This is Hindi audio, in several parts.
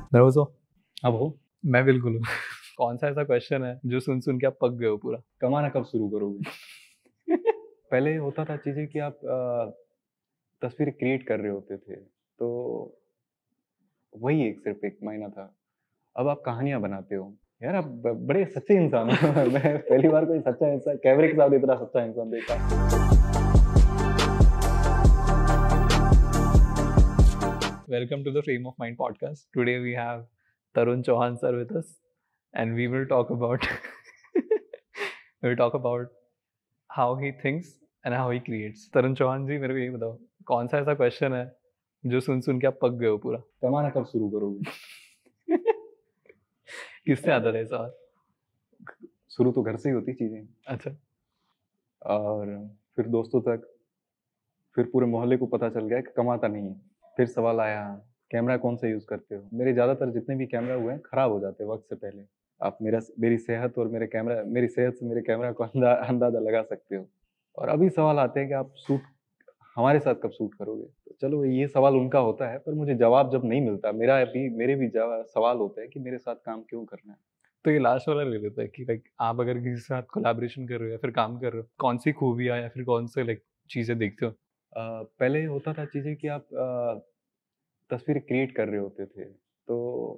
नर्वस हो? अब हो। मैं बिल्कुल हूँ। कौन सा ऐसा क्वेश्चन है जो सुन सुन के आप पक गए हो पूरा? कमाना कब शुरू करोगे? पहले होता था चीजें कि आप तस्वीरें क्रिएट कर रहे होते थे, तो वही एक सिर्फ एक मायना था। अब आप कहानियां बनाते हो। यार आप बड़े सच्चे इंसान हो। मैं पहली बार कोई सच्चा इंसान, कैमरे के साथ इतना सच्चा इंसान देखा। Welcome to the Frame of Mind podcast. Today we have Tarun Chauhan sir with us, and we will talk about how he thinks and how he creates. Tarun Chauhan जी, मेरे को ये बताओ, कौन सा ऐसा क्वेश्चन है जो सुन सुन के आप पक गए हो पूरा? कमाना कब शुरू करोगे? किससे आता था ये सवाल? शुरू तो घर से ही होती चीजें, अच्छा, और फिर दोस्तों तक, फिर पूरे मोहल्ले को पता चल गया कि कमाता नहीं है। फिर सवाल आया, कैमरा कौन सा यूज करते हो? मेरे ज्यादातर जितने भी कैमरा हुए हैं खराब हो जाते हैं वक्त से पहले। आप मेरी सेहत और मेरी सेहत से मेरे कैमरा को अंदाजा लगा सकते हो। और अभी सवाल आते हैं कि आप शूट हमारे साथ कब शूट करोगे? तो चलो ये सवाल उनका होता है, पर मुझे जवाब जब नहीं मिलता, मेरे भी सवाल होते हैं कि मेरे साथ काम क्यों करना है। तो ये लास्ट वाला ले लेते हैं कि लाइक आप अगर किसी के साथ कोलैबोरेशन कर रहे हो या फिर काम कर रहे हो, कौन सी खूबियाँ या फिर कौन से लाइक चीज़ें देखते हो? पहले होता था चीजें कि आप तस्वीरें क्रिएट कर रहे होते थे, तो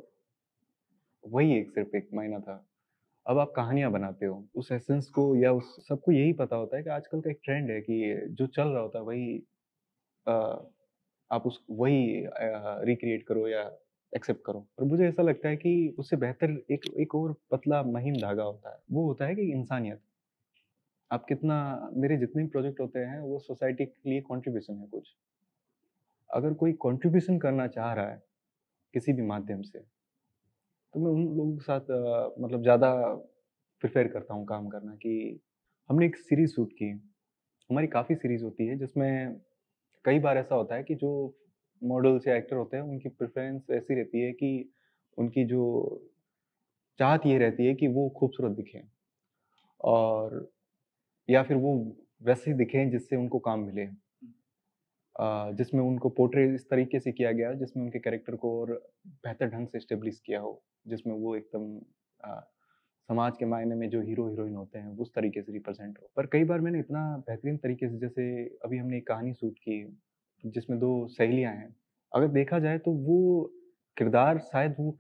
वही एक सिर्फ एक मायना था। अब आप कहानियाँ बनाते हो, उस एसेंस को, या उस सबको यही पता होता है कि आजकल का एक ट्रेंड है कि जो चल रहा होता है वही अ, आप उस वही रिक्रिएट करो या एक्सेप्ट करो। और मुझे ऐसा लगता है कि उससे बेहतर एक एक और पतला महीन धागा होता है, वो होता है कि इंसानियत। आप कितना मेरे जितने भी प्रोजेक्ट होते हैं वो सोसाइटी के लिए कंट्रीब्यूशन है कुछ। अगर कोई कंट्रीब्यूशन करना चाह रहा है किसी भी माध्यम से, तो मैं उन लोगों के साथ मतलब ज़्यादा प्रेफ़र करता हूँ काम करना। कि हमने एक सीरीज़ शूट की, हमारी काफ़ी सीरीज़ होती है जिसमें कई बार ऐसा होता है कि जो मॉडल्स या एक्टर होते हैं उनकी प्रेफ़रेंस ऐसी रहती है कि उनकी जो चाहत ये रहती है कि वो खूबसूरत दिखें, और या फिर वो वैसे दिखें जिससे उनको काम मिले। जिसमें उनको पोर्ट्रे इस तरीके से किया गया जिसमें उनके कैरेक्टर को और बेहतर ढंग से एस्टेब्लिश किया हो, जिसमें वो एकदम अ, समाज के मायने में जो हीरो हीरोइन होते हैं उस तरीके से रिप्रेजेंट हो। पर कई बार मैंने इतना बेहतरीन तरीके से, जैसे अभी हमने एक कहानी शूट की जिसमें 2 सहेलियाँ हैं। अगर देखा जाए तो वो किरदार शायद वो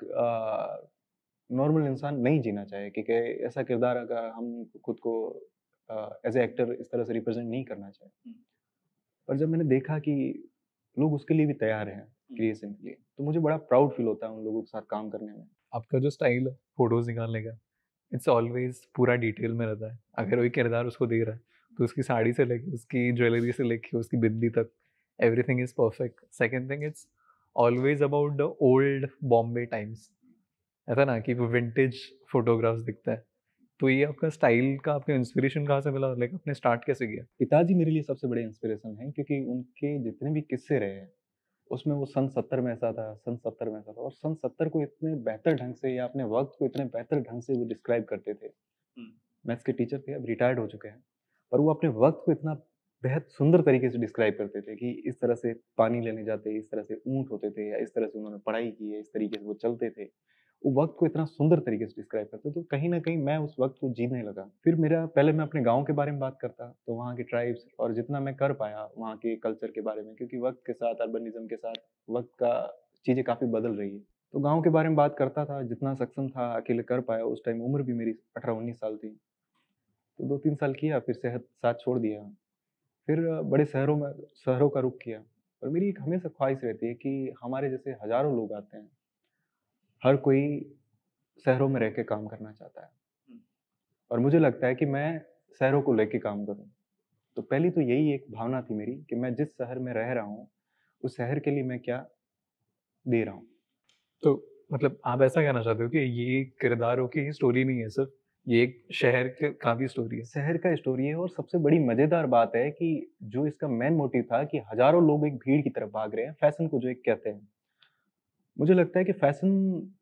नॉर्मल इंसान नहीं जीना चाहे, क्योंकि ऐसा किरदार अगर हम खुद को एज़ ए एक्टर इस तरह से रिप्रेजेंट नहीं करना चाहे। पर जब मैंने देखा कि लोग उसके लिए भी तैयार हैं क्रिएशन के लिए, तो मुझे बड़ा प्राउड फील होता है उन लोगों के साथ काम करने में। आपका जो स्टाइल है फ़ोटोज़ निकालने का, इट्स ऑलवेज़ पूरा डिटेल में रहता है। अगर वही किरदार उसको दे रहा है, तो उसकी साड़ी से लेके, उसकी ज्वेलरी से लेके, उसकी बिंदी तक, everything is perfect. Second thing, it's always about the old Bombay times. ऐसा ना कि वो विंटेज फ़ोटोग्राफ्स दिखता है। तो ये आपका स्टाइल का आपका इंस्पिरेशन कहाँ से मिला? लाइक आपने स्टार्ट कैसे किया? पिताजी मेरे लिए सबसे बड़े इंस्पिरेशन हैं, क्योंकि उनके जितने भी किस्से रहे हैं, उसमें वो सन 70 में ऐसा था, सन 70 में ऐसा था, और सन 70 को इतने बेहतर ढंग से, या अपने वक़्त को इतने बेहतर ढंग से वो डिस्क्राइब करते थे। मैथ्स के टीचर थे, अब रिटायर्ड हो चुके हैं। पर वो अपने वक़्त को इतना बेहद सुंदर तरीके से डिस्क्राइब करते थे कि इस तरह से पानी लेने जाते, इस तरह से ऊँट होते थे, या इस तरह से उन्होंने पढ़ाई की है, इस तरीके से वो चलते थे। वो वक़्त को इतना सुंदर तरीके से डिस्क्राइब करते, तो कहीं न कहीं मैं उस वक़्त को जीने लगा। फिर मेरा पहले मैं अपने गाँव के बारे में बात करता, तो वहाँ के ट्राइब्स और जितना मैं कर पाया वहाँ के कल्चर के बारे में, क्योंकि वक़्त के साथ, अर्बनिज़्म के साथ, वक़्त का चीज़ें काफ़ी बदल रही है। तो गाँव के बारे में बात करता था, जितना सक्षम था अकेले कर पाया। उस टाइम उम्र भी मेरी 18-19 साल थी। तो 2-3 साल किया, फिर सेहत साथ छोड़ दिया। फिर बड़े शहरों का रुख किया। और मेरी एक हमेशा ख़्वाहिश रहती है कि हमारे जैसे हज़ारों लोग आते हैं, हर कोई शहरों में रह के काम करना चाहता है, और मुझे लगता है कि मैं शहरों को लेके काम करूँ। तो पहली तो यही एक भावना थी मेरी कि मैं जिस शहर में रह रहा हूँ, उस शहर के लिए मैं क्या दे रहा हूँ। तो मतलब आप ऐसा कहना चाहते हो कि ये किरदारों की ही स्टोरी नहीं है सिर्फ़, ये एक शहर के का भी स्टोरी है? शहर का स्टोरी है, और सबसे बड़ी मज़ेदार बात है कि जो इसका मेन मोटिव था कि हज़ारों लोग एक भीड़ की तरफ भाग रहे हैं, फ़ैशन को जो एक कहते हैं। मुझे लगता है कि फ़ैशन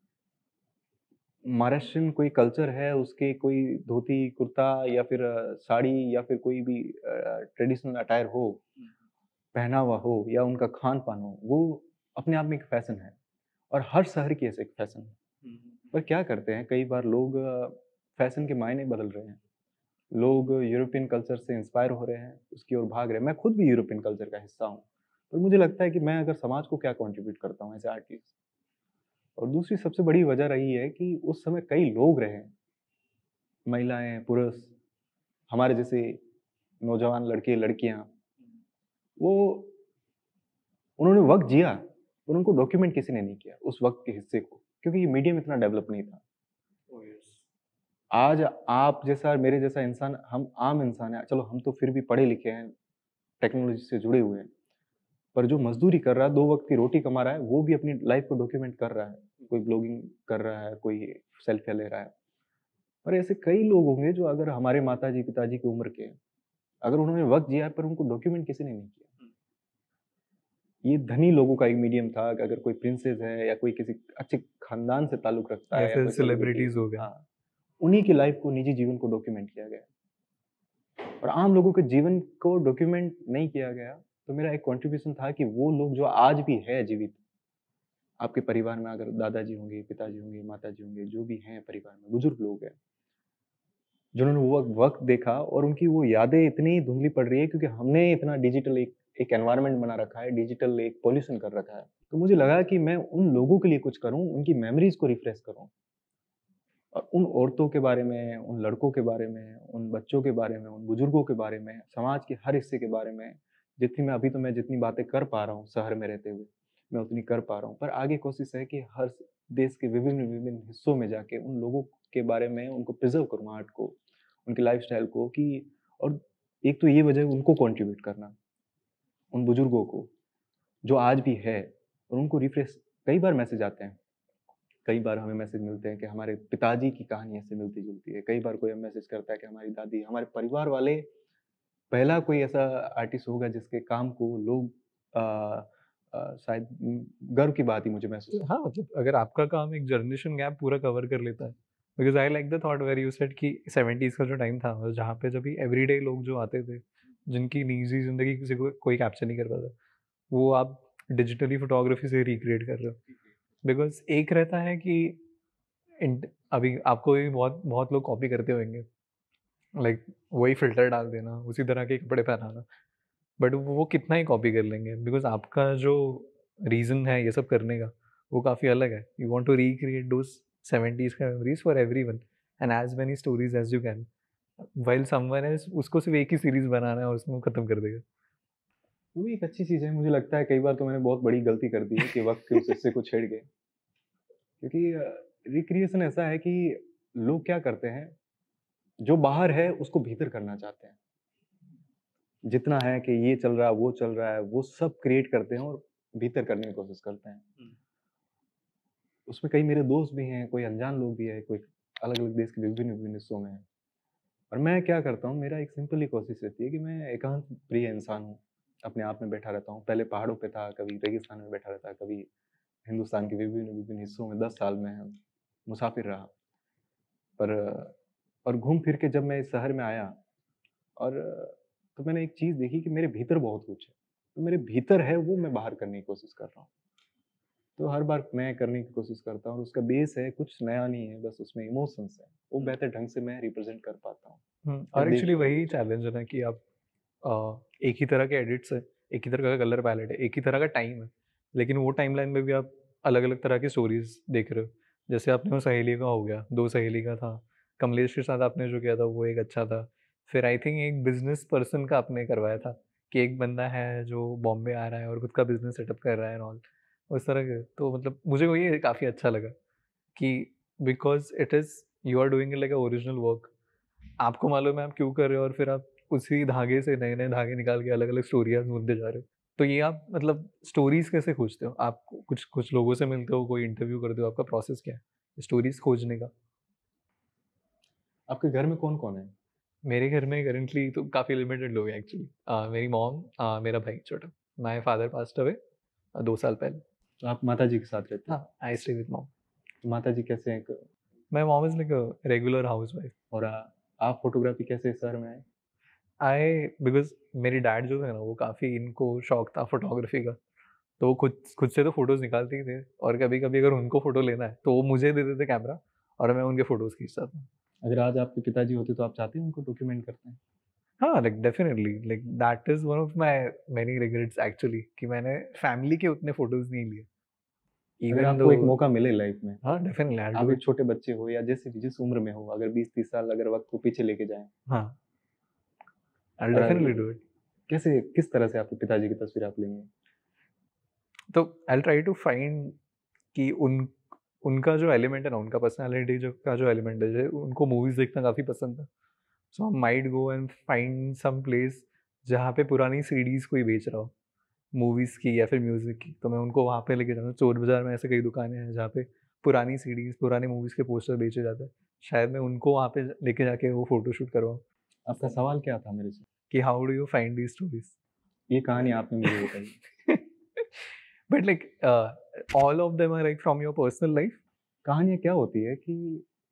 महाराष्ट्रियन कोई कल्चर है, उसके कोई धोती, कुर्ता, या फिर साड़ी, या फिर कोई भी ट्रेडिशनल अटायर हो, पहनावा हो, या उनका खान-पान हो, वो अपने आप में एक फ़ैशन है। और हर शहर की ऐसे एक फैशन है। पर क्या करते हैं, कई बार लोग फैशन के मायने बदल रहे हैं। लोग यूरोपियन कल्चर से इंस्पायर हो रहे हैं, उसकी ओर भाग रहे हैं। मैं खुद भी यूरोपियन कल्चर का हिस्सा हूँ। पर मुझे लगता है कि मैं अगर समाज को क्या कंट्रीब्यूट करता हूँ एज ए आर्टिस्ट। और दूसरी सबसे बड़ी वजह रही है कि उस समय कई लोग रहे, महिलाएं, पुरुष, हमारे जैसे नौजवान लड़के लड़कियां, वो उन्होंने वक्त जिया और उनको डॉक्यूमेंट किसी ने नहीं किया उस वक्त के हिस्से को, क्योंकि ये मीडियम इतना डेवलप नहीं था। आज आप जैसा मेरे जैसा इंसान, हम आम इंसान है, चलो हम तो फिर भी पढ़े लिखे हैं, टेक्नोलॉजी से जुड़े हुए हैं, पर जो मजदूरी कर रहा है, 2 वक्त की रोटी कमा रहा है, वो भी अपनी लाइफ को डॉक्यूमेंट कर रहा है। कोई ब्लॉगिंग कर रहा है, कोई सेल्फी ले रहा है। पर ऐसे कई लोग होंगे जो अगर हमारे माताजी पिताजी की उम्र के हैं, अगर उन्होंने वक्त जिया है पर उनको डॉक्यूमेंट किसी ने नहीं किया। ये धनी लोगों का एक मीडियम था कि अगर कोई प्रिंसेस है या कोई किसी अच्छे खानदान से ताल्लुक रखता या है या फिर कोई सेलिब्रिटी, सेलिब्रिटीज हो गए। हाँ, उन्हीं की लाइफ को, निजी जीवन को डॉक्यूमेंट किया गया। और आम लोगों के जीवन को डॉक्यूमेंट नहीं किया गया। तो मेरा एक कंट्रीब्यूशन था कि वो लोग जो आज भी है जीवित, आपके परिवार में अगर दादाजी होंगे, पिताजी होंगे, माताजी होंगे, जो भी हैं परिवार में बुजुर्ग लोग हैं, जिन्होंने वो वक्त देखा और उनकी वो यादें इतनी धुंधली पड़ रही है क्योंकि हमने इतना डिजिटल एक एनवायरनमेंट बना रखा है, डिजिटल एक पॉल्यूशन कर रखा है। तो मुझे लगा कि मैं उन लोगों के लिए कुछ करूं, उनकी मेमोरीज को रिफ्रेश करूं, और उन औरतों के बारे में, उन लड़कों के बारे में, उन बच्चों के बारे में, उन बुजुर्गों के बारे में, समाज के हर हिस्से के बारे में जितनी मैं अभी तो मैं जितनी बातें कर पा रहा हूँ शहर में रहते हुए, मैं उतनी कर पा रहा हूँ। पर आगे कोशिश है कि हर देश के विभिन्न विभिन्न हिस्सों में जाके उन लोगों के बारे में उनको प्रिजर्व करूँ, आर्ट को, उनकी लाइफस्टाइल को, कि और एक तो ये वजह है उनको कंट्रीब्यूट करना, उन बुजुर्गों को जो आज भी है, और उनको रिफ्रेश। कई बार मैसेज आते हैं, कई बार हमें मैसेज मिलते हैं कि हमारे पिताजी की कहानी ऐसे मिलती-जुलती है। कई बार कोई मैसेज करता है कि हमारी दादी, हमारे परिवार वाले, पहला कोई ऐसा आर्टिस्ट होगा जिसके काम को लोग अ शायद गर्व की बात ही मुझे महसूस होता हाँ, मतलब अगर आपका काम एक जनरेशन गैप पूरा कवर कर लेता है, because I like the thought where you said कि 70s का जो टाइम था और जहाँ पे जब भी एवरीडे लोग जो आते थे, जिनकी निजी ज़िंदगी किसी को कोई कैप्चर नहीं कर पाता, वो आप डिजिटली फोटोग्राफी से रिक्रिएट कर रहे हो। बिकॉज़ एक रहता है कि इंट अभी आपको भी बहुत बहुत लोग कॉपी करते होंगे, लाइक वही फ़िल्टर डाल देना, उसी तरह के कपड़े पहनाना, बट वो कितना ही कॉपी कर लेंगे बिकॉज़ आपका जो रीज़न है ये सब करने का, वो काफ़ी अलग है। You want to recreate those 70s का memories for everyone and as many stories as you can, while someone else उसको सिर्फ़ एक ही सीरीज़ बनाना है और उसमें वो खत्म कर देगा। वो भी एक अच्छी चीज़ है। मुझे लगता है कई बार तो मैंने बहुत बड़ी गलती कर दी है कि वक़्त के उस हिस्से को छेड़ के। क्योंकि रिक्रिएशन ऐसा है कि लोग क्या करते हैं, जो बाहर है उसको भीतर करना चाहते हैं। जितना है कि ये चल रहा है, वो चल रहा है, वो सब क्रिएट करते हैं और भीतर करने की कोशिश करते हैं। उसमें कई मेरे दोस्त भी हैं, कोई अनजान लोग भी हैं, कोई अलग-अलग देश के विभिन्न-विभिन्न हिस्सों में हैं। और मैं क्या करता हूँ, मेरा एक सिंपल ही कोशिश रहती है कि मैं एकांत प्रिय इंसान हूँ, अपने आप में बैठा रहता हूँ। पहले पहाड़ों पे था, कभी रेगिस्तान में बैठा रहता, कभी हिंदुस्तान के विभिन्न-विभिन्न हिस्सों में 10 साल में मुसाफिर रहा। पर और घूम फिर के जब मैं इस शहर में आया, और तो मैंने एक चीज़ देखी कि मेरे भीतर बहुत कुछ है। तो मेरे भीतर है वो मैं बाहर करने की कोशिश कर रहा हूँ। तो हर बार मैं करने की कोशिश करता हूँ और उसका बेस है, कुछ नया नहीं है, बस उसमें इमोशंस हैं। वो बेहतर ढंग से मैं रिप्रेज़ेंट कर पाता हूँ या और देख एक्चुअली पाता वही चैलेंज है ना कि आप एक ही तरह के एडिट्स है, एक ही तरह का कलर पैलेट है, एक ही तरह का टाइम है, लेकिन वो टाइमलाइन में भी आप अलग-अलग तरह की स्टोरीज़ देख रहे हो। जैसे आपने वो सहेली का हो गया, 2 सहेली का था, कमलेश के साथ आपने जो किया था वो एक अच्छा था। फिर आई थिंक एक बिज़नेस पर्सन का आपने करवाया था कि एक बंदा है जो बॉम्बे आ रहा है और खुद का बिज़नेस सेटअप कर रहा है एंड ऑल, उस तरह के। तो मतलब मुझे वो ये काफ़ी अच्छा लगा कि because it is you are doing it like a original work. आपको मालूम है आप क्यों कर रहे हो और फिर आप उसी धागे से नए-नए धागे निकाल के अलग-अलग स्टोरियाँ बुनते जा रहे हो। तो ये आप मतलब स्टोरीज़ कैसे खोजते हो? आप कुछ कुछ लोगों से मिलते हो, कोई इंटरव्यू करते हो, आपका प्रोसेस क्या है स्टोरीज़ खोजने का? आपके घर में कौन-कौन है? मेरे घर में करंटली तो काफ़ी लिमिटेड लोग हैं एक्चुअली। मेरी मॉम, मेरा भाई छोटा। माय फादर पास्ड अवे 2 साल पहले। तो आप माताजी के साथ रहते हाँ, हैं। I stay with mom. तो माताजी कैसे हैं? My mom is like a regular housewife. और आप फ़ोटोग्राफ़ी कैसे इस शहर में आए? आई बिकॉज़ मेरे डैड जो थे ना वो काफ़ी इनको शौक था फ़ोटोग्राफ़ी का। तो वो खुद खुद से तो फोटोज निकालते ही थे, और कभी कभी अगर उनको फोटो लेना है तो वो मुझे दे देते कैमरा और मैं उनके फोटोज खींचता था। अगर आज आपके पिताजी होते तो आप चाहते हैं उनको डॉक्यूमेंट करते हैं? हाँ, like definitely, like that is one of my many regrets actually, कि मैंने फैमिली के उतने फोटोज नहीं लिए अगर इवन दो। आपको एक मौका मिले लाइफ में, हाँ डेफिनेटली आई आप डू एक इट। छोटे बच्चे हो या जैसे भी जिस उम्र में हो, अगर 20-30 साल अगर वक्त को पीछे लेके जाएं, हाँ, आई और डेफिनेटली डू इट। कैसे किस तरह से आपके पिताजी की तस्वीर आप लेंगे? तो आई ट्राई टू फाइंड कि उनका जो एलिमेंट है ना, उनका पर्सनालिटी जो का जो एलिमेंट है, जो उनको मूवीज देखना काफ़ी पसंद था। So I might go and find some place जहाँ पे पुरानी सीडीज़ कोई बेच रहा हो, मूवीज़ की या फिर म्यूज़िक की, तो मैं उनको वहाँ पे लेके जाऊँगा। चोर बाज़ार में ऐसे कई दुकानें हैं जहाँ पे पुरानी सीडीज़, पुरानी मूवीज़ के पोस्टर बेचे जाते हैं। शायद मैं उनको वहाँ पे लेके जाके वो फ़ोटोशूट करवाऊँ। आपका सवाल क्या था मेरे से? कि how do you find these stories? ये कहानी आपने मुझे बताई। But like all of them are like from your personal life? कहानियाँ क्या होती है कि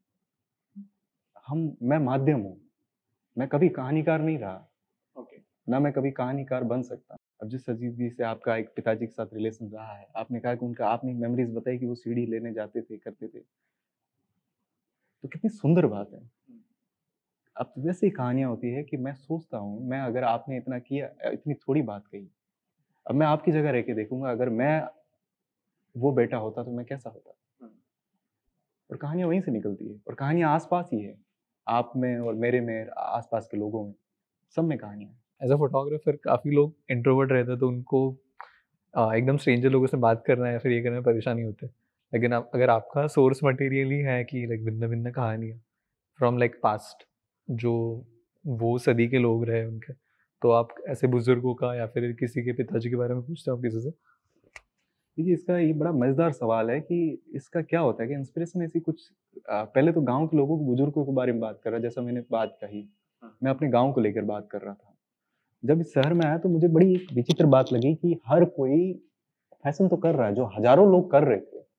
मैं माध्यम हूँ, मैं कभी कहानीकार नहीं रहा, ओके। ना मैं कभी कहानीकार बन सकता। अब जिस अजीज़ी से आपका एक पिताजी के साथ रिलेशन रहा है, आपने कहा कि उनका आपने मेमोरीज़ बताई कि वो सीडी लेने जाते थे, करते थे, तो कितनी सुंदर बात है। अब वैसे ही कहानियाँ होती है कि मैं सोचता हूँ, मैं अगर आपने इतना किया इतनी थोड़ी बात कही, अब मैं आपकी जगह रह के देखूँगा, अगर मैं वो बेटा होता तो मैं कैसा होता? और कहानियाँ वहीं से निकलती है और कहानियाँ आस-पास ही है, आप में और मेरे में, आस-पास के लोगों में, सब में कहानियाँ हैं। एज़ अ फोटोग्राफर काफ़ी लोग इंट्रोवर्ट रहते हैं, तो उनको एकदम स्ट्रेंजर लोगों से बात करना या फिर ये करने में परेशानी होती है। लेकिन आप अगर आपका सोर्स मटेरियल ही है कि लाइक भिन्न-भिन्न कहानियाँ फ्रॉम लाइक पास्ट, जो वो सदी के लोग रहे उनके, तो आप ऐसे बुजुर्गों का या फिर किसी के पिताजी के बारे में पूछते हो किसी से? देखिए, इसका ये बड़ा मज़ेदार सवाल है कि इसका क्या होता है कि इंस्पिरेशन ऐसी कुछ पहले तो गाँव के लोगों को, बुजुर्गों के बारे में बात कर रहा, जैसा मैंने बात कही, मैं अपने गाँव को लेकर बात कर रहा था। जब इस शहर में आया तो मुझे बड़ी एक विचित्र बात लगी कि हर कोई फैशन तो कर रहा है, जो हज़ारों लोग कर रहे थे,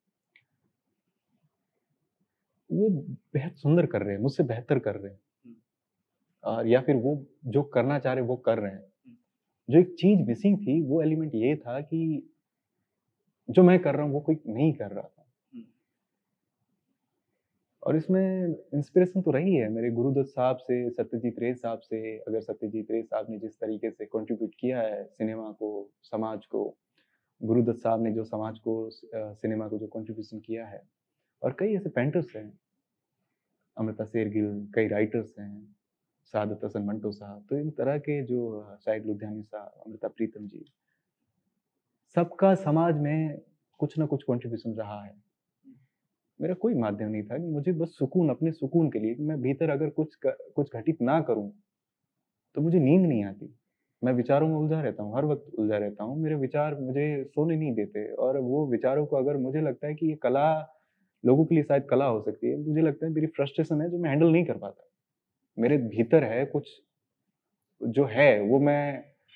वो बेहद सुंदर कर रहे हैं, मुझसे बेहतर कर रहे हैं। और या फिर वो जो करना चाह रहे हैं, वो कर रहे हैं। जो एक चीज़ मिसिंग थी, वो एलिमेंट ये था कि जो मैं कर रहा हूँ, वो कोई नहीं कर रहा था। और इसमें इंस्पिरेशन तो रही है मेरे गुरुदत्त साहब से, सत्यजीत रे साहब से। अगर सत्यजीत रे साहब ने जिस तरीके से कंट्रीब्यूट किया है सिनेमा को, समाज को, गुरुदत्त साहब ने जो समाज को सिनेमा को जो कंट्रीब्यूशन किया है, और कई ऐसे पेंटर्स हैं, अमृता शेरगिल, कई राइटर्स हैं, सादत हसन मंटो साहब, तो इन तरह के जो शाहिद लुधियानी साहब, अमृता प्रीतम जी, सबका समाज में कुछ ना कुछ कंट्रीब्यूशन रहा है। मेरा कोई माध्यम नहीं था कि मुझे बस सुकून, अपने सुकून के लिए कि मैं भीतर अगर कुछ घटित ना करूँ, तो मुझे नींद नहीं आती। मैं विचारों में उलझा रहता हूँ, हर वक़्त उलझा रहता हूँ। मेरे विचार मुझे सोने नहीं देते, और वो विचारों को अगर मुझे लगता है कि ये कला लोगों के लिए शायद कला हो सकती है, मुझे लगता है मेरी फ्रस्ट्रेशन है जो मैं हैंडल नहीं कर पाता। मेरे भीतर है कुछ जो है वो मैं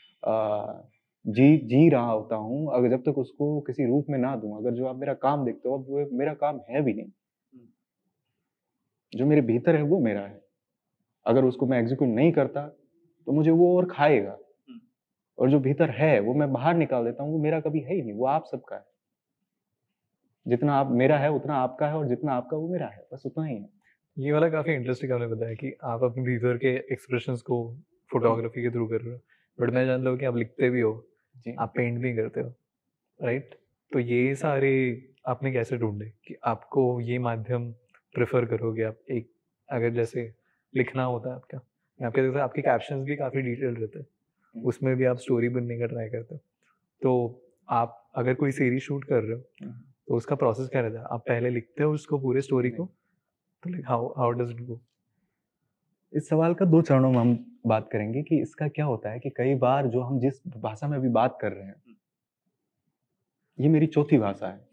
जी रहा होता हूँ, अगर जब तक उसको किसी रूप में ना दूँ, अगर जो आप मेरा काम देखते हो, अब वो मेरा काम है भी नहीं। जो मेरे भीतर है वो मेरा है। अगर उसको मैं एग्ज़ीक्यूट नहीं करता, तो मुझे वो और खाएगा, और जो भीतर है वो मैं बाहर निकाल देता हूँ, वो मेरा कभी है ही नहीं, वो आप सबका है। जितना आप मेरा है उतना आपका है, और जितना आपका वो मेरा है, बस उतना ही है। ये वाला काफ़ी इंटरेस्टिंग आपने बताया कि आप अपने भीतर के एक्सप्रेशंस को फोटोग्राफी के थ्रू कर रहे हो। बट मैं जानता हूँ कि आप लिखते भी हो, जी। आप पेंट भी करते हो, राइट? तो ये सारे आपने कैसे ढूँढे कि आपको ये माध्यम प्रेफ़र करोगे आप? एक अगर जैसे लिखना होता है आपका, या आपके जैसे आपके कैप्शंस भी काफ़ी डिटेल्ड रहते हैं, हुँ, उसमें भी आप स्टोरी बनने का ट्राई करते हो। तो आप अगर कोई सीरीज़ शूट कर रहे हो, हुँ। तो उसका प्रोसेस क्या रहता है? आप पहले लिखते हो उसको पूरे स्टोरी को, नहीं, तो like how how does it go? इस सवाल का 2 चरणों में हम बात करेंगे कि इसका क्या होता है कि कई बार जो हम जिस भाषा में अभी बात कर रहे हैं, ये मेरी चौथी भाषा है।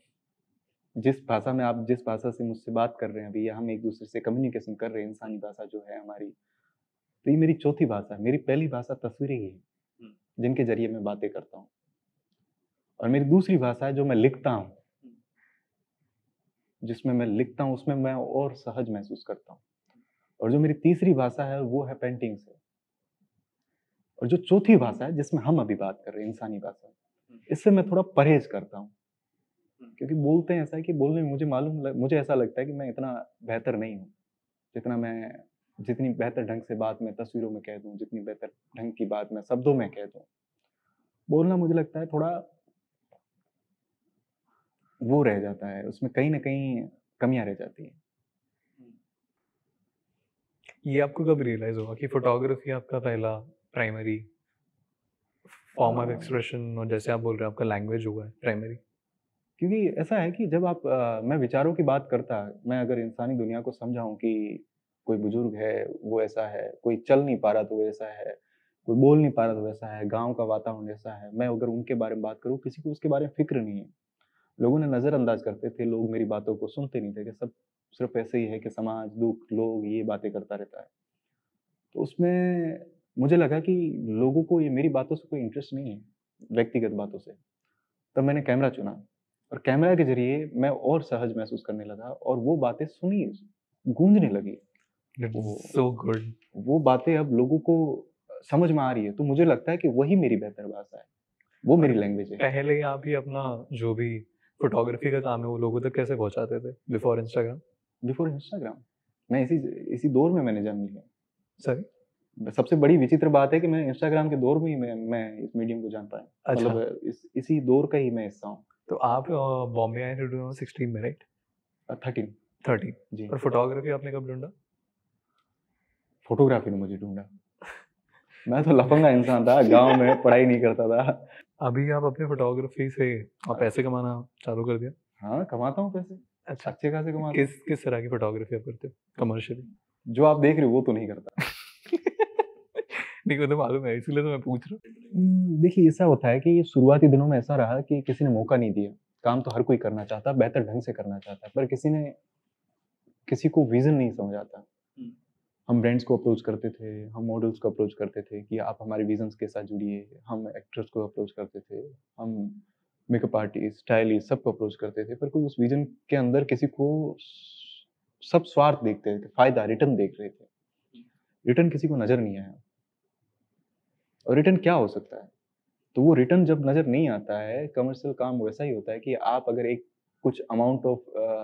जिस भाषा से मुझसे बात कर रहे हैं अभी, या हम एक-दूसरे से कम्युनिकेशन कर रहे हैं, इंसानी भाषा जो है हमारी, तो ये मेरी चौथी भाषा है। मेरी पहली भाषा तस्वीरें ही है, जिनके ज़रिए मैं बातें करता हूँ। और मेरी दूसरी भाषा है जो मैं लिखता हूँ, जिसमें मैं लिखता हूँ उसमें मैं और सहज महसूस करता हूँ। और जो मेरी तीसरी भाषा है वो है पेंटिंग्स है। और जो चौथी भाषा है जिसमें हम अभी बात कर रहे हैं, इंसानी भाषा, इससे मैं थोड़ा परहेज करता हूँ, क्योंकि बोलते हैं ऐसा है कि बोलने में मुझे ऐसा लगता है कि मैं इतना बेहतर नहीं हूँ, जितनी बेहतर ढंग से बात मैं तस्वीरों में कह दूँ, जितनी बेहतर ढंग की बात मैं शब्दों में कह दूँ, बोलना मुझे लगता है थोड़ा वो रह जाता है, उसमें कहीं न कहीं कमियाँ रह जाती हैं। ये आपको कब रियलाइज़ हुआ कि फ़ोटोग्राफ़ी आपका पहला प्राइमरी फ़ॉर्म ऑफ एक्सप्रेशन, और जैसे आप बोल रहे हैं आपका लैंग्वेज हुआ है प्राइमरी? क्योंकि ऐसा है कि जब आप मैं विचारों की बात करता, मैं अगर इंसानी दुनिया को समझाऊँ कि कोई बुजुर्ग है, वो ऐसा है, कोई चल नहीं पा रहा तो वो ऐसा है, कोई बोल नहीं पा रहा तो वैसा है, गाँव का वातावरण ऐसा है, मैं अगर उनके बारे में बात करूँ, किसी को उसके बारे में फ़िक्र नहीं है। लोगों ने नज़रअंदाज करते थे, लोग मेरी बातों को सुनते नहीं थे कि सब सिर्फ़ ऐसे ही है कि समाज, दुःख, लोग ये बातें करता रहता है। तो उसमें मुझे लगा कि लोगों को ये मेरी बातों से कोई इंटरेस्ट नहीं है, व्यक्तिगत बातों से। तब मैंने कैमरा चुना और कैमरा के ज़रिए मैं और सहज महसूस करने लगा और वो बातें सुनी, गूँजने लगी। दैट्स वो सो गुड। वो बातें अब लोगों को समझ में आ रही है, तो मुझे लगता है कि वही मेरी बेहतर भाषा है, वो और मेरी लैंग्वेज है। पहले आप ही अपना जो भी फ़ोटोग्राफ़ी का काम है वो लोगों तक कैसे पहुँचाते थे बिफ़ोर इंस्टाग्राम? बिफ़ोर इंस्टाग्राम, मैं इसी दौर में मैंने जन्म लिया। सॉरी? सबसे बड़ी विचित्र बात है कि मैं इंस्टाग्राम के दौर में ही मैं इस मीडियम को जान पाया। अच्छा, मतलब इसी दौर का ही मैं हिस्सा हूँ। तो आप बॉम्बे आए थे 2016 में, राइट? 13 13। जी, और फ़ोटोग्राफ़ी आपने कब ढूँढा? फ़ोटोग्राफ़ी ने मुझे ढूँढा। मैं तो लफंगा इंसान था, गाँव में पढ़ाई नहीं करता था। अभी आप अपने फ़ोटोग्राफ़ी से पैसे कमाना चालू कर दिया? हाँ, कमाता हूँ पैसे, अच्छा, अच्छे खासे कमाता हूँ। किस तरह की फ़ोटोग्राफ़ी आप करते हो कमर्शियली? जो आप देख रहे हो वो तो नहीं करता। नहीं, वो तो मालूम है, इसीलिए तो मैं पूछ रहा हूँ। देखिए ऐसा होता है कि शुरुआती दिनों में ऐसा रहा कि किसी ने मौका नहीं दिया। काम तो हर कोई करना चाहता है, बेहतर ढंग से करना चाहता है, पर किसी को विज़न नहीं समझ आता। हम ब्रांड्स को अप्रोच करते थे, हम मॉडल्स को अप्रोच करते थे कि आप हमारे विज़न्स के साथ जुड़िए। हम एक्टर्स को अप्रोच करते थे, हम मेकअप आर्टिस्ट, स्टाइलिस्ट सबको अप्रोच करते थे, पर कोई उस विज़न के अंदर किसी को सब स्वार्थ देखते थे, फ़ायदा, रिटर्न देख रहे थे। रिटर्न किसी को नज़र नहीं आया और रिटर्न क्या हो सकता है? तो वो रिटर्न जब नज़र नहीं आता है, कमर्शियल काम वैसा ही होता है कि आप अगर एक कुछ अमाउंट ऑफ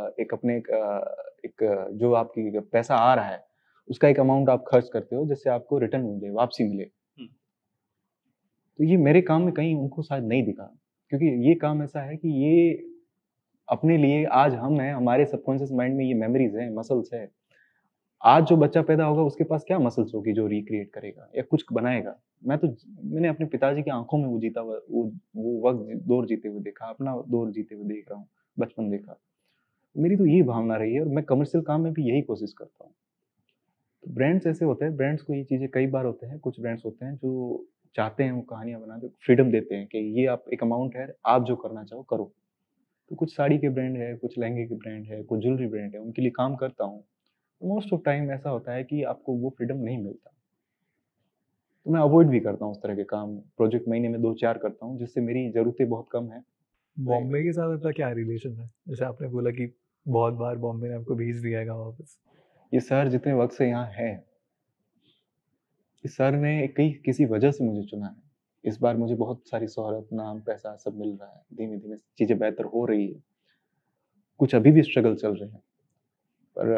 जो आपकी पैसा आ रहा है, उसका एक अमाउंट आप खर्च करते हो जिससे आपको रिटर्न मिले, वापसी मिले। तो ये मेरे काम में कहीं उनको शायद नहीं दिखा, क्योंकि ये काम ऐसा है कि ये अपने लिए आज हम हैं, हमारे सबकॉन्शियस माइंड में ये मेमोरीज़ हैं, मसल्स है। आज जो बच्चा पैदा होगा उसके पास क्या मसल्स होगी जो रिक्रिएट करेगा या कुछ बनाएगा। मैंने अपने पिताजी की आँखों में वो जीता हुआ वो वक़्त दौर जीते हुए देखा, अपना दौर जीते हुए देख रहा हूँ, बचपन देखा। मेरी तो यही भावना रही है और मैं कमर्शियल काम में भी यही कोशिश करता हूँ। तो ब्रांड्स ऐसे होते हैं, ब्रांड्स को ये चीज़ें कई बार होते हैं, कुछ ब्रांड्स होते हैं जो चाहते हैं वो कहानियाँ बना दें, फ्रीडम देते हैं कि ये आप एक अमाउंट है, आप जो करना चाहो करो। तो कुछ साड़ी के ब्रांड है, कुछ लहंगे के ब्रांड है, कुछ ज्वेलरी ब्रांड है, उनके लिए काम करता हूँ। मोस्ट ऑफ टाइम ऐसा होता है कि आपको वो फ्रीडम नहीं मिलता। तो मैं अवॉइड भी करता हूँ उस तरह के काम, प्रोजेक्ट महीने में 2-4 करता हूँ, जिससे मेरी ज़रूरतें बहुत कम हैं। राइट। बॉम्बे के साथ आपका क्या रिलेशन है? जैसे आपने बोला कि बहुत बार बॉम्बे ने आपको भेज दिया है वापस। ये शहर जितने वक़्त से यहाँ है, इस शहर ने किसी वजह से मुझे चुना है। इस बार मुझे बहुत सारी शोहरत, नाम, पैसा सब मिल रहा है। धीमे-धीमे चीज़ें बेहतर हो रही है। कुछ अभी भी स्ट्रगल चल रहे हैं, पर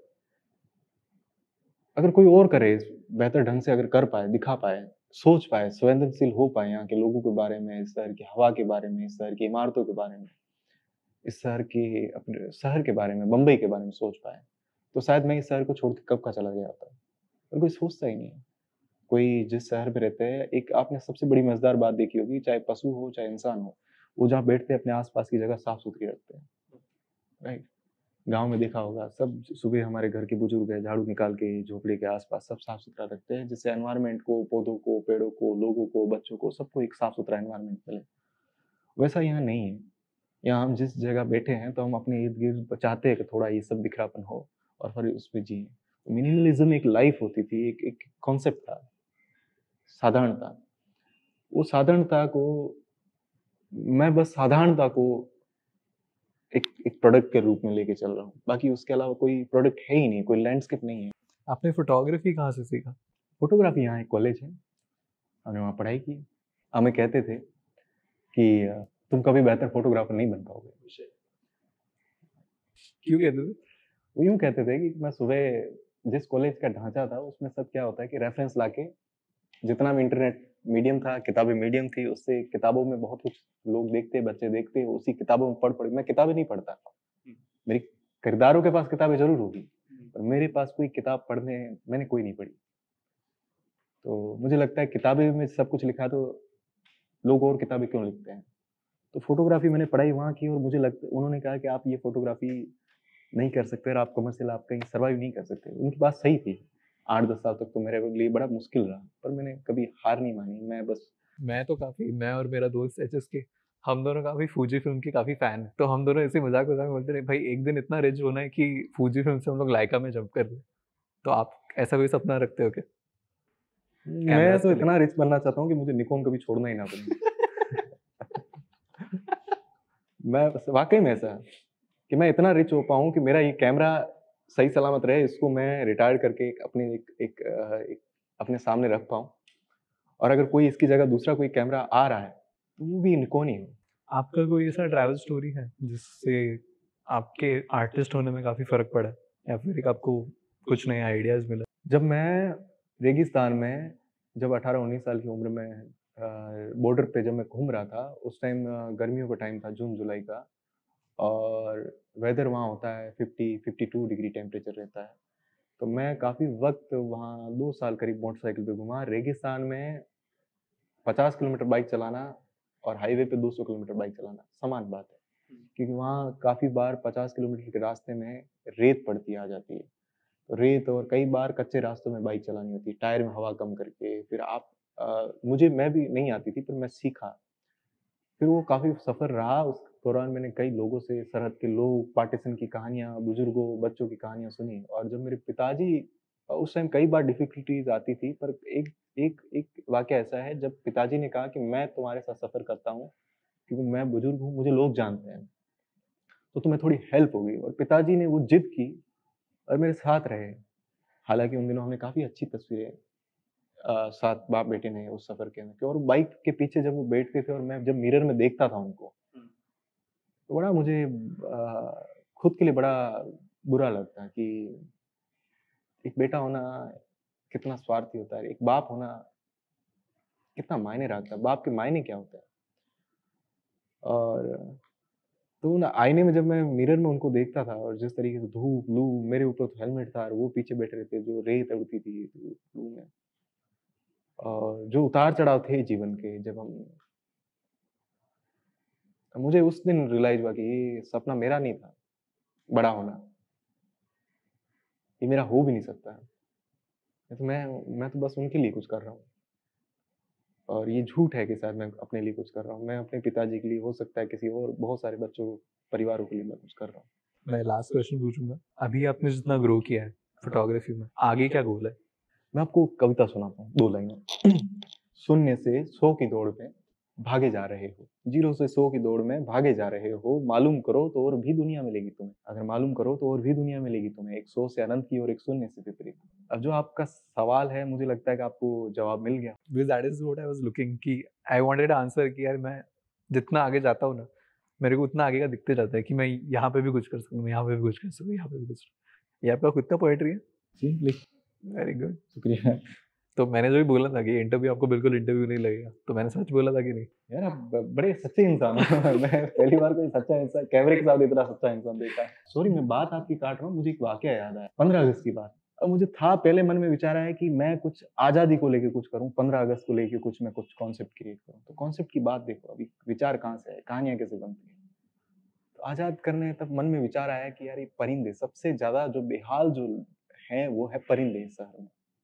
अगर कोई और करे, बेहतर ढंग से अगर कर पाए, दिखा पाए, सोच पाए, संवेदनशील हो पाए यहाँ के लोगों के बारे में, इस शहर की हवा के बारे में, इस शहर की इमारतों के बारे में, इस शहर की अपने शहर के बारे में, बम्बई के बारे में सोच पाएँ, तो शायद मैं इस शहर को छोड़ के कब का चला गया होता। पर कोई सोचता ही नहीं है। कोई जिस शहर में रहते हैं, एक आपने सबसे बड़ी मज़ेदार बात देखी होगी, चाहे पशु हो, चाहे इंसान हो, वो जहाँ बैठते हैं अपने आस-पास की जगह साफ-सुथरी रखते हैं, राइट? गाँव में देखा होगा, सब सुबह हमारे घर के बुजुर्ग हैं, झाड़ू निकाल के झोपड़ी के आस-पास सब साफ-सुथरा रखते हैं, जिससे एनवायरनमेंट को, पौधों को, पेड़ों को, लोगों को, बच्चों को, सबको एक साफ-सुथरा एनवायरनमेंट मिले। वैसा यहाँ नहीं है। यहाँ हम जिस जगह बैठे हैं, तो हम अपने इर्द-गिर्द चाहते हैं कि थोड़ा ये सब बिखरापन हो और फिर उसमें जिएँ। मिनिमलिज़्म एक लाइफ़ होती थी, एक एक कॉन्सेप्ट था, साधारणता। वो साधारणता को मैं बस साधारणता को एक एक प्रोडक्ट के रूप में लेके चल रहा हूँ। बाकी उसके अलावा कोई प्रोडक्ट है ही नहीं, कोई लैंडस्केप नहीं है। आपने फ़ोटोग्राफ़ी कहाँ से सीखा? फ़ोटोग्राफ़ी यहाँ एक कॉलेज है, हमने वहाँ पढ़ाई की। हमें कहते थे कि तुम कभी बेहतर फोटोग्राफर नहीं बन पाओगे। क्यों कहते थे? वो यूँ कहते थे कि मैं सुबह जिस कॉलेज का ढांचा था उसमें सब क्या होता है कि रेफरेंस लाके जितना भी इंटरनेट मीडियम था, किताबें मीडियम थी, उससे किताबों में बहुत कुछ लोग देखते, बच्चे देखते, उसी किताबों में पढ़ मैं किताबें नहीं पढ़ता। मेरी किरदारों के पास किताबें ज़रूर होगी, पर मेरे पास कोई किताब पढ़ने मैंने कोई नहीं पढ़ी। तो मुझे लगता है किताबें में सब कुछ लिखा है तो लोग और किताबें क्यों लिखते हैं? तो फ़ोटोग्राफ़ी मैंने पढ़ाई वहाँ की और मुझे लगता उन्होंने कहा कि आप ये फ़ोटोग्राफ़ी नहीं कर सकते और आप कमर्शियल आप कहीं सर्वाइव नहीं कर सकते। उनकी बात सही थी। 8-10 साल तक तो मेरे लिए बड़ा मुश्किल रहा, पर मैंने कभी हार नहीं मानी। मैं और मेरा दोस्त एचएसके, हम दोनों काफ़ी फूजी फ़िल्म के काफ़ी फ़ैन हैं। तो हम दोनों ऐसे मज़ाक-वज़ाक में बोलते थे, भाई एक दिन इतना रिच होना है कि फूजी फ़िल्म से हम लोग लाइका में जंप कर दें। तो आप ऐसा कोई सपना रखते हो क्या? मैं कैमराज़ तो को इतना लेके? रिच बनना चाहता हूँ कि मुझे निकॉन कभी छोड़ना ही ना पड़े। मैं बस वाक़ई में ऐसा है कि मैं इतना रिच हो पाऊँ कि मेरा ये कैमरा सही सलामत रहे, इसको मैं रिटायर करके एक अपने सामने रख पाऊँ और अगर कोई इसकी जगह दूसरा कोई कैमरा आ रहा है, तो वो भी निकॉन ही हो। आपका कोई ऐसा ट्रैवल स्टोरी है जिससे आपके आर्टिस्ट होने में काफ़ी फ़र्क पड़ा है? या फिर एक आपको कुछ नए आइडियाज़ मिले? जब मैं रेगिस्तान में जब 18-19 साल की उम्र में बॉर्डर पे जब मैं घूम रहा था, उस टाइम गर्मियों का टाइम था, जून-जुलाई का और वेदर वहाँ होता है 50-52 डिग्री टेम्परेचर रहता है। तो मैं काफ़ी वक़्त वहाँ 2 साल करीब मोटरसाइकिल पे घूमा। रेगिस्तान में 50 किलोमीटर बाइक चलाना और हाईवे पे 200 किलोमीटर बाइक चलाना समान बात है। क्योंकि वहाँ काफ़ी बार 50 किलोमीटर के रास्ते में रेत पड़ती आ जाती है। तो रेत और कई बार कच्चे रास्तों में बाइक चलानी होती है, टायर में हवा कम करके फिर मैं भी नहीं आती थी पर मैं सीखा। फिर वो काफ़ी सफ़र रहा, उस दौरान मैंने कई लोगों से सरहद के लोग, पार्टीशन की कहानियाँ, बुजुर्गों, बच्चों की कहानियाँ सुनी और जब मेरे पिताजी उस टाइम कई बार डिफ़िकल्टीज़ आती थी पर एक एक एक वाक़या ऐसा है जब पिताजी ने कहा कि मैं तुम्हारे साथ सफ़र करता हूँ, क्योंकि मैं बुजुर्ग हूँ, मुझे लोग जानते हैं, तो तुम्हें थोड़ी हेल्प होगी और पिताजी ने वो ज़िद की और मेरे साथ रहे। हालाँकि उन दिनों हमने काफ़ी अच्छी तस्वीरें साथ बाप-बेटे ने उस सफ़र के में और बाइक के पीछे जब वो बैठते थे और मैं जब मिरर में देखता था उनको, तो बड़ा मुझे खुद के लिए बड़ा बुरा लगता है कि एक बेटा होना कितना स्वार्थी होता है, एक बाप होना कितना मायने रखता है, बाप के मायने क्या होते हैं? और तो ना आईने में जब मैं मिरर में उनको देखता था और जिस तरीके से धूप, लू मेरे ऊपर तो हेलमेट था और वो पीछे बैठे रहते, जो रेत उड़ती थी धूप, लू में और जो उतार-चढ़ाव थे जीवन के जब हम मुझे उस दिन रियलाइज़ हुआ कि ये सपना मेरा नहीं था, बड़ा होना। ये मेरा हो भी नहीं सकता है। मैं तो बस उनके लिए कुछ कर रहा हूँ और ये झूठ है कि शायद मैं अपने लिए कुछ कर रहा हूँ। मैं अपने पिताजी के लिए हो सकता है किसी और बहुत सारे बच्चों, परिवारों के लिए मैं कुछ कर रहा हूँ। मैं लास्ट क्वेश्चन पूछूँगा। अभी आपने जितना ग्रो किया है फ़ोटोग्राफ़ी में, आगे क्या गोल है? मैं आपको कविता सुनाता हूँ 2 लाइनें। शून्य से 100 की दौड़ में भागे जा रहे हो, 0 से 100 की दौड़ में भागे जा रहे हो, मालूम करो तो और भी दुनिया मिलेगी तुम्हें। अगर मालूम करो तो और भी दुनिया मिलेगी तुम्हें, एक 100 से अनंत की और एक शून्य से विपरीत। अब जो आपका सवाल है मुझे लगता है कि आपको जवाब मिल गया। Because that is what I was looking कि आई वांटेड आंसर कि यार मैं जितना आगे जाता हूँ ना, मेरे को उतना आगे का दिखते जाता है कि मैं यहाँ पे भी कुछ कर सकूँ, यहाँ पे भी कुछ कर सकूँ, यहाँ पे भी कुछ। ये आपका खुद का पोएट्री है? जी, लिख वेरी गुड। शुक्रिया। तो मैंने जो भी बोला था कि इंटरव्यू आपको बिल्कुल इंटरव्यू नहीं लगेगा, तो मैंने सच बोला था कि नहीं? यार आप बड़े सच्चे इंसान हो। मैं पहली बार कोई सच्चा इंसान कैमरे के साथ इतना सच्चा इंसान देखा है। सॉरी मैं बात आपकी काट रहा हूँ, मुझे एक वाकया याद आया 15 अगस्त की बात। अब मुझे था पहले मन में विचार आया कि मैं कुछ आज़ादी को लेके कुछ करूँ, 15 अगस्त को लेके मैं कुछ कॉन्सेप्ट क्रिएट करूँ। तो कॉन्सेप्ट की बात देखो अभी विचार कहाँ से आए, कहानियाँ कैसे बनती हैं। तो आज़ाद करने तब मन में विचार आया कि यार ये परिंदे सबसे ज़्यादा जो बेहाल जो हैं वो है परिंदे इस शहर में।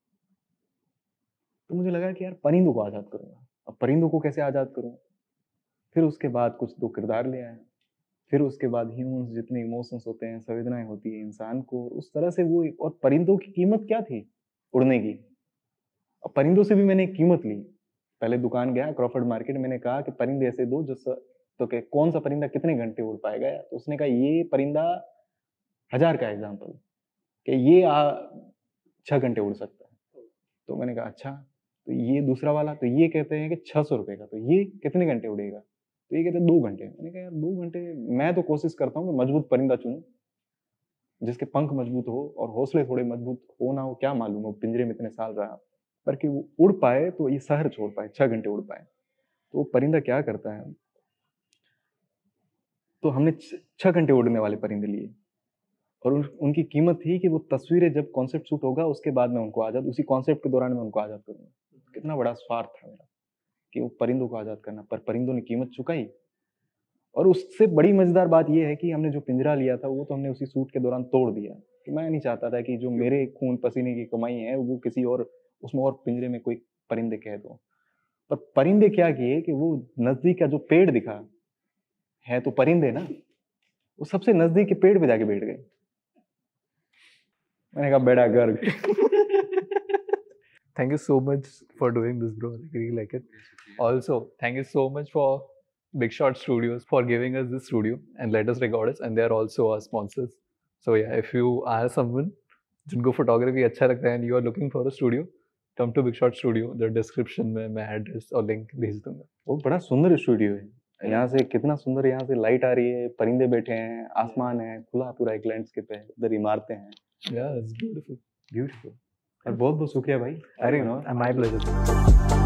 तो मुझे लगा कि यार परिंदों को आज़ाद करूँगा। अब परिंदों को कैसे आज़ाद करूँ? फिर उसके बाद कुछ 2 किरदार ले आया। फिर उसके बाद ह्यूमन्स जितने इमोशंस होते हैं, संवेदनाएँ होती हैं इंसान को, उस तरह से वो एक और परिंदों की कीमत क्या थी? उड़ने की। अब परिंदों से भी मैंने एक कीमत ली। पहले दुकान गया क्रॉफर्ड मार्केट मैंने कहा कि परिंदे ऐसे दो जो तो क्या कौन-सा परिंदा कितने घंटे उड़ पाएगा? तो उसने कहा ये परिंदा 1000 का एग्ज़ाम्पल कि ये 6 घंटे उड़ सकता है। तो मैंने कहा अच्छा, तो ये दूसरा वाला तो ये कहते हैं कि ₹600 का, तो ये कितने घंटे उड़ेगा? तो ये कहते 2 घंटे। मैंने कहा यार 2 घंटे, मैं तो कोशिश करता हूँ कि मजबूत परिंदा चुनूँ, जिसके पंख मजबूत हो और हौसले थोड़े मजबूत हो ना हो क्या मालूम, वो पिंजरे में इतने साल रहा, पर कि वो उड़ पाए तो ये शहर छोड़ पाए, 6 घंटे उड़ पाए। तो वो परिंदा क्या करता है, तो हमने 6 घंटे उड़ने वाले परिंदे लिए और उनकी कीमत थी कि वो तस्वीरें जब कॉन्सेप्ट शूट होगा उसके बाद मैं उनको आज़ाद, उसी कॉन्सेप्ट के दौरान मैं उनको आज़ाद करूँगा। कितना बड़ा स्वार्थ था मेरा कि वो परिंदों को आज़ाद करना, पर परिंदों ने कीमत चुकाई। और उससे बड़ी मज़ेदार बात ये है कि हमने जो पिंजरा लिया था वो तो हमने उसी शूट के दौरान तोड़ दिया, कि मैं नहीं चाहता था कि जो मेरे खून पसीने की कमाई है वो किसी और उसमें और पिंजरे में कोई परिंदे कैद हो। पर परिंदे क्या किए कि वो नज़दीक का जो पेड़ दिखा, है तो परिंदे ना, वो सबसे नज़दीक के पेड़ पे जाके बैठ गए। मैंने कहा बेड़ा गर्क। Thank you so much for doing this, bro. I really like it. Also, thank you so much for Big Shot Studios for giving us this studio and let us record us. And they are also our sponsors. So yeah, if you are someone जिनको photography अच्छा लगता है and you are looking for a studio, come to Big Shot Studio. The description में मैं address और link भेज दूंगा. वो बड़ा सुंदर स्टूडियो है। यहाँ से कितना सुंदर, यहाँ से लाइट आ रही है, परिंदे बैठे हैं, आसमान है, खुला पूरा एक लैंडस्केप है, उधर इमारतें हैं। Yeah, it's beautiful. ब्यूटीफुल। और बहुत बहुत शुक्रिया भाई। अरे, my pleasure.